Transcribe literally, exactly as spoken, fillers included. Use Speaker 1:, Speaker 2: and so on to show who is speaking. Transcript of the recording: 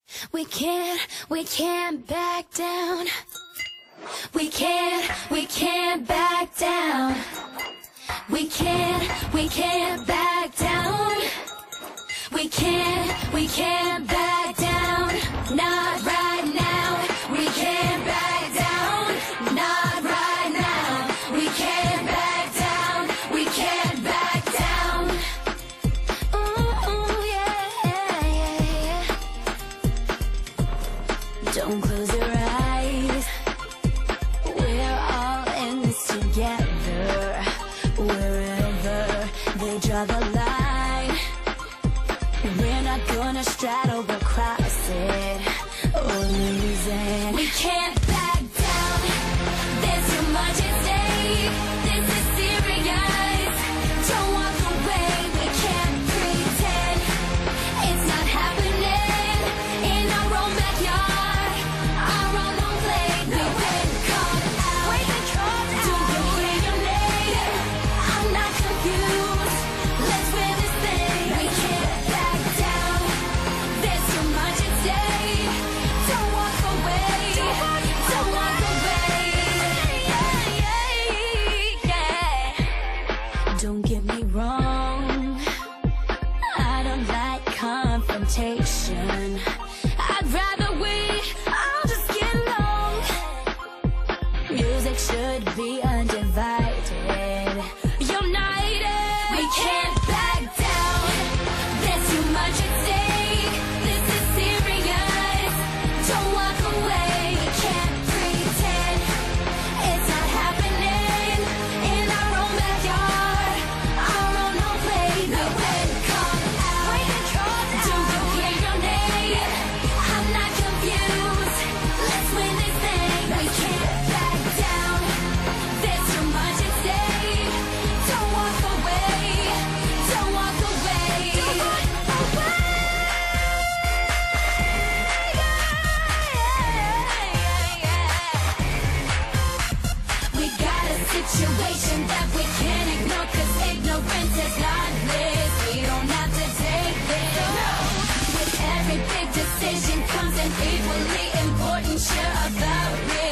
Speaker 1: We can't, we can't back down. We can't, we can't back down. We can't, we can't back down. We can't, we can't back down. Not right now. We can't back down. Not right now. We can't back down. We can't back down. Ooh, yeah, yeah, yeah. Don't close your eyes. We're all in this together. Wherever they draw the line, we're not gonna straddle or cross it or lose it. We can't back down. There's too much at stake. This is serious. Don't walk away. We can't pretend it's not happening in our own backyard, our own home plate. We've been called out. We've been called out. Do you hear your name? I'm not confused. Let's win this thing. We can't back down. There's too much at stake. Don't walk away. Don't walk away. Yeah, yeah, yeah. Don't get me wrong. I don't like confrontation. I'd rather we all just get along. Music should be undivided, united. We can't back down. There's too much at stake. This is serious. Don't walk away. We can't pretend it's not happening in our own backyard, our own home plate. We've been called out. We've been called out. Do you hear your name? I'm not confused. Let's win this thing. We can't back down. There's too much at stake. Don't walk away. Don't walk away. Don't walk away. We got a situation that we can't ignore, 'cause ignorance is not bliss. We don't have to take this. With every big decision comes an equally important share of the risk.